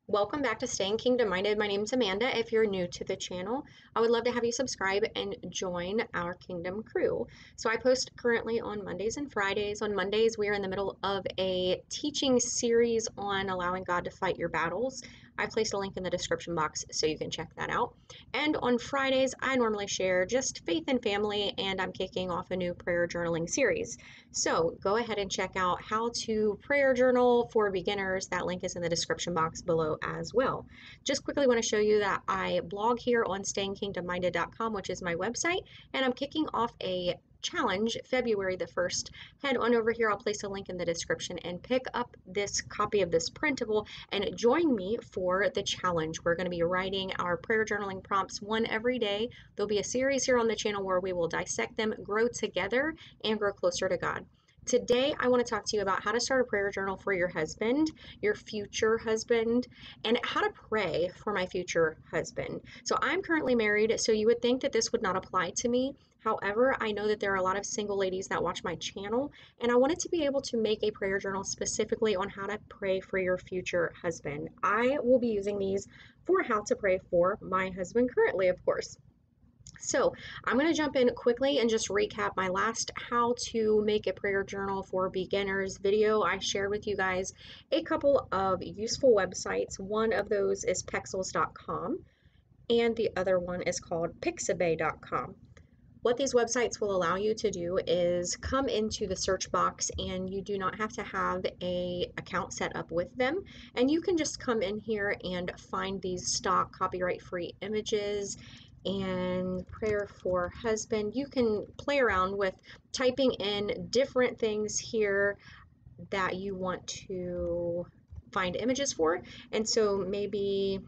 Welcome back to Staying Kingdom Minded. My name's Amanda. If you're new to the channel, I would love to have you subscribe and join our Kingdom crew. So I post currently on Mondays and Fridays. On Mondays, we are in the middle of a teaching series on allowing God to fight your battles. I placed a link in the description box so you can check that out. And on Fridays, I normally share just faith and family, and I'm kicking off a new prayer journaling series. So go ahead and check out how to prayer journal for beginners. That link is in the description box below as well. Just quickly want to show you that I blog here on stayingkingdomminded.com, which is my website, and I'm kicking off a challenge February the 1st. Head on over here. I'll place a link in the description and pick up this copy of this printable and join me for the challenge. We're going to be writing our prayer journaling prompts one every day. There'll be a series here on the channel where we will dissect them, grow together, and grow closer to God. Today, I want to talk to you about how to start a prayer journal for your husband, your future husband, and how to pray for my future husband. So I'm currently married, so you would think that this would not apply to me. However, I know that there are a lot of single ladies that watch my channel, and I wanted to be able to make a prayer journal specifically on how to pray for your future husband. I will be using these for how to pray for my husband currently, of course. So I'm going to jump in quickly and just recap my last how to make a prayer journal for beginners video. I shared with you guys a couple of useful websites. One of those is pexels.com and the other one is called pixabay.com. What these websites will allow you to do is come into the search box, and you do not have to have an account set up with them, and you can just come in here and find these stock copyright-free images and prayer for husband. You can play around with typing in different things here that you want to find images for, and so maybe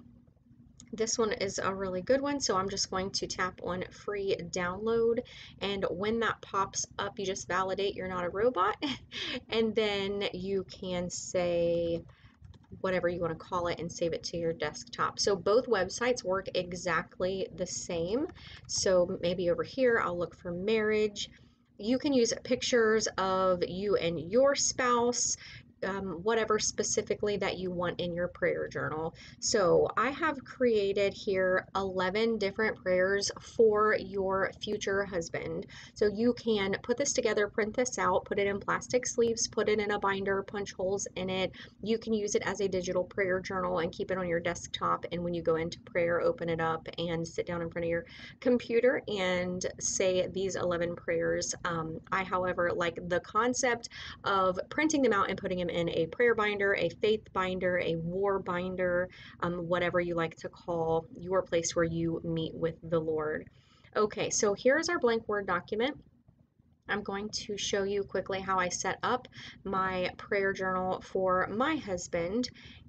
this one is a really good one, so I'm just going to tap on free download, and when that pops up, you just validate you're not a robot, and then you can say whatever you want to call it and save it to your desktop. So both websites work exactly the same. So maybe over here I'll look for marriage. You can use pictures of you and your spouse, whatever specifically that you want in your prayer journal. So I have created here 11 different prayers for your future husband. So you can put this together, print this out, put it in plastic sleeves, put it in a binder, punch holes in it. You can use it as a digital prayer journal and keep it on your desktop. And when you go into prayer, open it up and sit down in front of your computer and say these 11 prayers. I, however, like the concept of printing them out and putting them in a prayer binder, a faith binder, a war binder, whatever you like to call your place where you meet with the Lord. Okay, so here's our blank Word document. I'm going to show you quickly how I set up my prayer journal for my husband,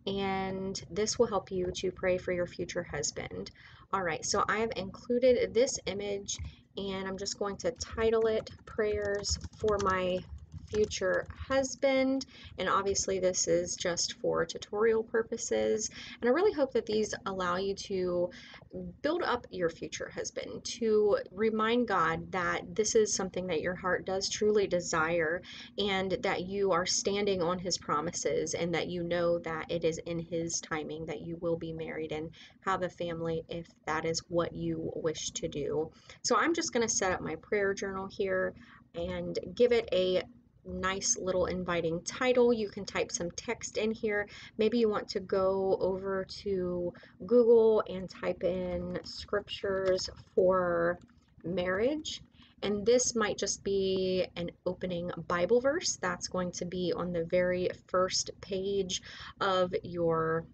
and this will help you to pray for your future husband. All right, so I have included this image, and I'm just going to title it Prayers for My Future Husband, and obviously this is just for tutorial purposes, and I really hope that these allow you to build up your future husband, to remind God that this is something that your heart does truly desire, and that you are standing on his promises, and that you know that it is in his timing that you will be married and have a family if that is what you wish to do. So I'm just going to set up my prayer journal here and give it a nice little inviting title. You can type some text in here. Maybe you want to go over to Google and type in scriptures for marriage, and this might just be an opening Bible verse that's going to be on the very first page of your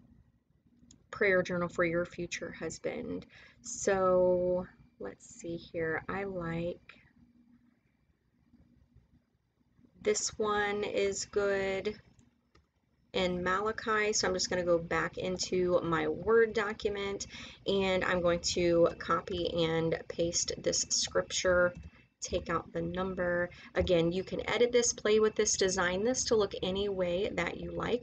prayer journal for your future husband. So let's see here. I like this one is good in Malachi, so I'm just going to go back into my Word document, and I'm going to copy and paste this scripture, take out the number. Again, you can edit this, play with this, design this to look any way that you like.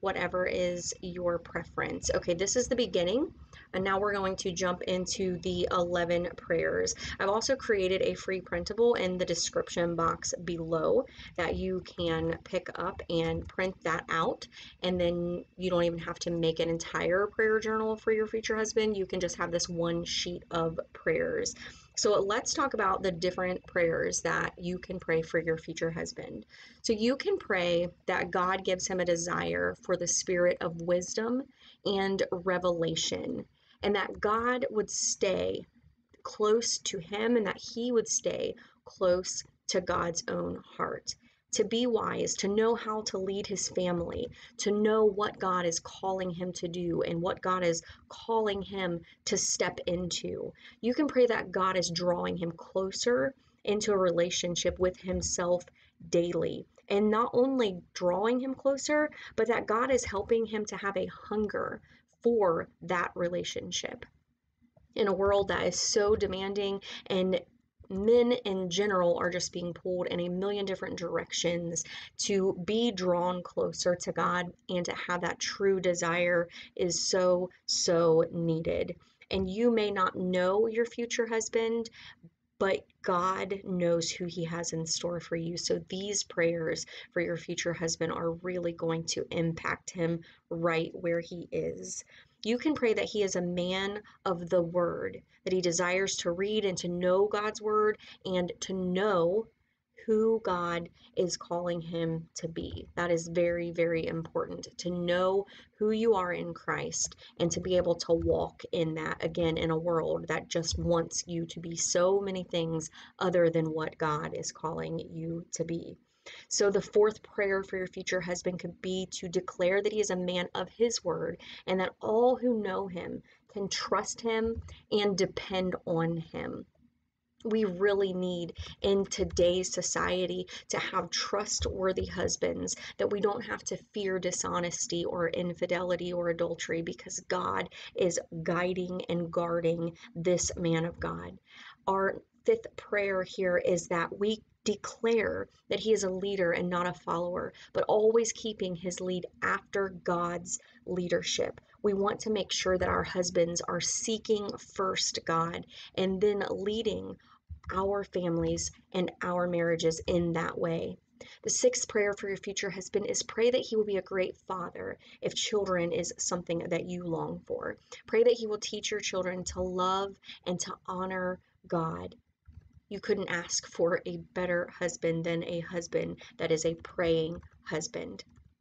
whatever is your preference. Okay, this is the beginning, and now we're going to jump into the 11 prayers. I've also created a free printable in the description box below that you can pick up and print that out, and then you don't even have to make an entire prayer journal for your future husband. You can just have this one sheet of prayers. So let's talk about the different prayers that you can pray for your future husband. So you can pray that God gives him a desire for the spirit of wisdom and revelation, and that God would stay close to him and that he would stay close to God's own heart. To be wise, to know how to lead his family, to know what God is calling him to do and what God is calling him to step into. You can pray that God is drawing him closer into a relationship with himself daily. And not only drawing him closer, but that God is helping him to have a hunger for that relationship. In a world that is so demanding, and men in general are just being pulled in a million different directions, to be drawn closer to God and to have that true desire is so, so needed. And you may not know your future husband, but God knows who he has in store for you. So these prayers for your future husband are really going to impact him right where he is. You can pray that he is a man of the word, that he desires to read and to know God's word and to know who God is calling him to be. That is very, very important, to know who you are in Christ and to be able to walk in that, again, in a world that just wants you to be so many things other than what God is calling you to be. So the fourth prayer for your future husband could be to declare that he is a man of his word and that all who know him can trust him and depend on him. We really need in today's society to have trustworthy husbands, that we don't have to fear dishonesty or infidelity or adultery, because God is guiding and guarding this man of God. Our fifth prayer here is that we declare that he is a leader and not a follower, but always keeping his lead after God's leadership. We want to make sure that our husbands are seeking first God and then leading our families and our marriages in that way. The sixth prayer for your future husband is pray that he will be a great father if children is something that you long for. Pray that he will teach your children to love and to honor God. You couldn't ask for a better husband than a husband that is a praying husband.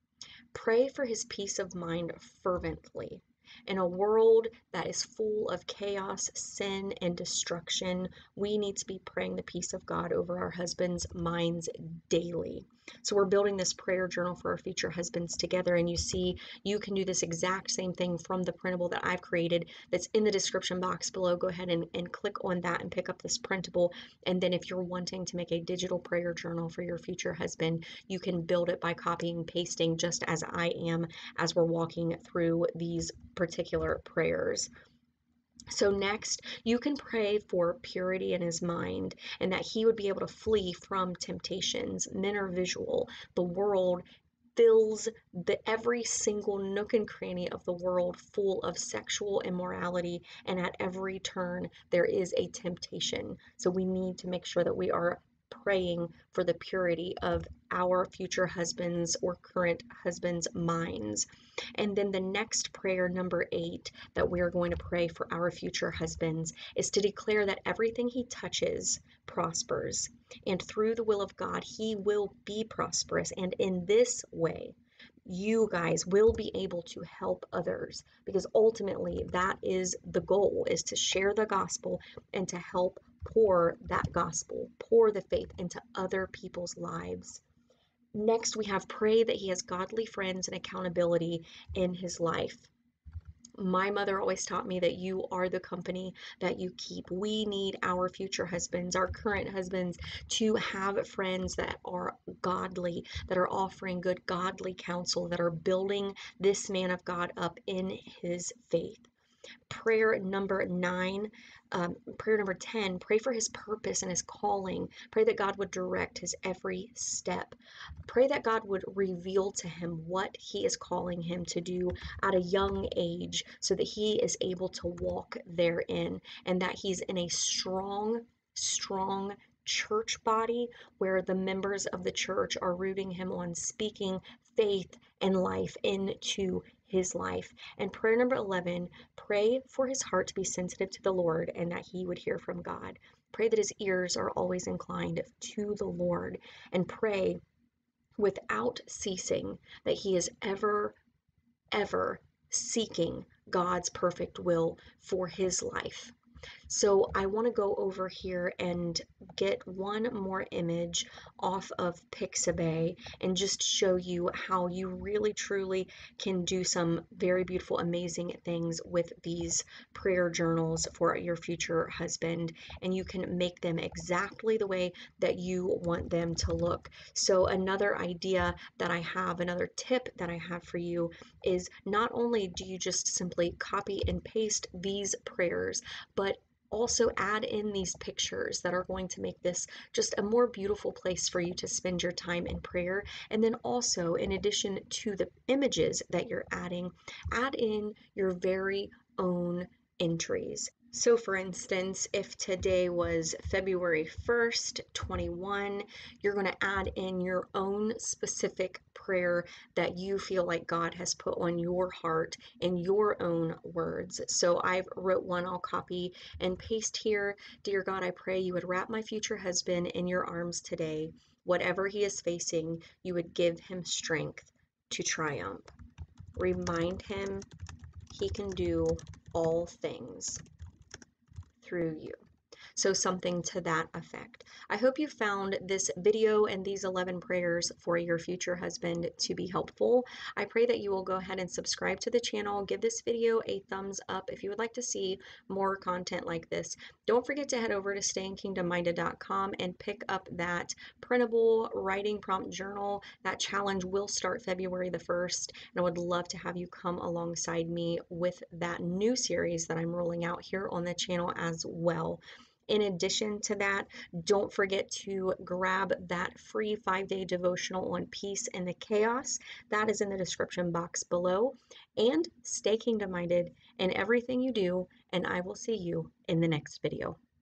Pray for his peace of mind fervently. In a world that is full of chaos, sin, and destruction, we need to be praying the peace of God over our husbands' minds daily. So we're building this prayer journal for our future husbands together, and you see you can do this exact same thing from the printable that I've created that's in the description box below. Go ahead and click on that and pick up this printable. And then if you're wanting to make a digital prayer journal for your future husband, you can build it by copying and pasting, just as I am, as we're walking through these particular prayers. So next, you can pray for purity in his mind and that he would be able to flee from temptations. Men are visual. The world fills every single nook and cranny of the world full of sexual immorality, and at every turn there is a temptation. So we need to make sure that we are praying for the purity of our future husbands or current husbands' minds. And then the next prayer, number 8, that we are going to pray for our future husbands is to declare that everything he touches prospers. And through the will of God, he will be prosperous. And in this way, you guys will be able to help others, because ultimately that is the goal, is to share the gospel and to help pour that gospel, pour the faith into other people's lives. Next, we have pray that he has godly friends and accountability in his life. My mother always taught me that you are the company that you keep. We need our future husbands, our current husbands, to have friends that are godly, that are offering good godly counsel, that are building this man of God up in his faith. Prayer number 9, prayer number 10, pray for his purpose and his calling. Pray that God would direct his every step. Pray that God would reveal to him what he is calling him to do at a young age so that he is able to walk therein, and that he's in a strong church body where the members of the church are rooting him on, speaking faith and life into his life. And prayer number 11, pray for his heart to be sensitive to the Lord and that he would hear from God. Pray that his ears are always inclined to the Lord, and pray without ceasing that he is ever seeking God's perfect will for his life. So I want to go over here and get one more image off of Pixabay and just show you how you really truly can do some very beautiful, amazing things with these prayer journals for your future husband, and you can make them exactly the way that you want them to look. So another idea that I have, another tip that I have for you is not only do you just simply copy and paste these prayers, but also add in these pictures that are going to make this just a more beautiful place for you to spend your time in prayer. And then also, in addition to the images that you're adding, add in your very own entries. So for instance, if today was February 1st, 21, you're going to add in your own specific prayer that you feel like God has put on your heart in your own words. So I've wrote one, I'll copy and paste here. Dear God, I pray you would wrap my future husband in your arms today. Whatever he is facing, you would give him strength to triumph. Remind him he can do all things through you. So something to that effect. I hope you found this video and these 11 prayers for your future husband to be helpful. I pray that you will go ahead and subscribe to the channel. Give this video a thumbs up if you would like to see more content like this. Don't forget to head over to stayingkingdomminded.com and pick up that printable writing prompt journal. That challenge will start February the 1st, and I would love to have you come alongside me with that new series that I'm rolling out here on the channel as well. In addition to that, don't forget to grab that free 5-day devotional on peace in the chaos. That is in the description box below. And stay kingdom minded in everything you do, and I will see you in the next video.